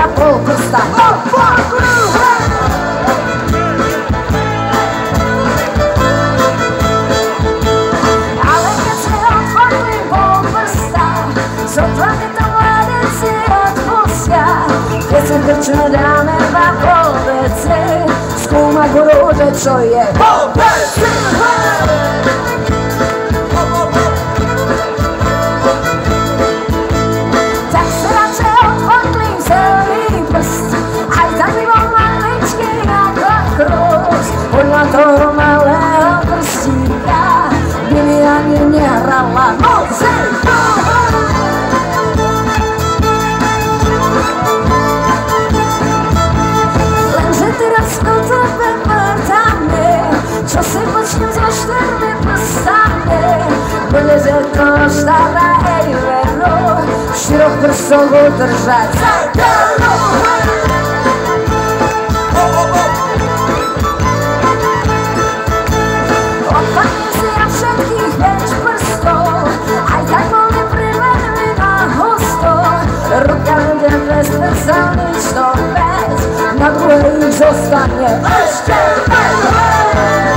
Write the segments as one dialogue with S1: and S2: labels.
S1: na pol prsta. Ale keď si otvorili pol prsta, sotva keď to mladec si odpustia. Keď sa krčme dáme na pol veci, skúma guru, že čo je pol veci. Tak si radšej odfotlím celý prst, aj tak by bol maličký ako krús. Podľa toho malého prstíka by mi ani nehrala muzika. Lenže teraz to tebe vrtáme, čo si počnem so 4 prstami. Bude že to štáva ej veru, 4 prstov udržať za keru. Odpadne si na všetkých 5 prstov, aj tak boli privedli na husto. Ruka bude bez prstov, nič to bez, na druhej ich zostane ešte veľa.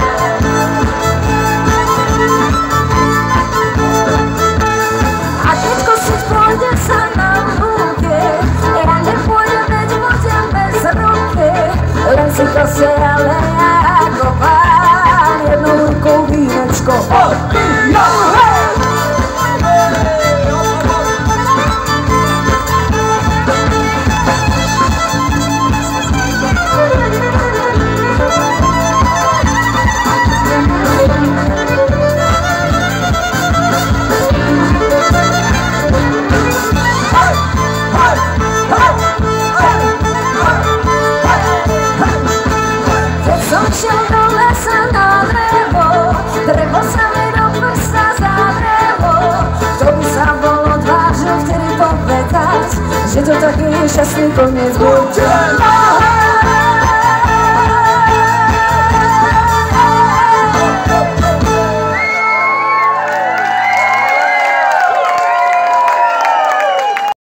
S1: A keď kosiť pôjde sa na lúke, ja nepôjdem, veď budem bez ruky. Len si kosie, ale ja ako pán, jednou rukou vínečko odpíjam. Keď som šiel do lesa na drevo, drevo sa mi do prsta zavrelo. Kto by sa bol odvážil vtedy povedať, že to taký šťastný koniec bude.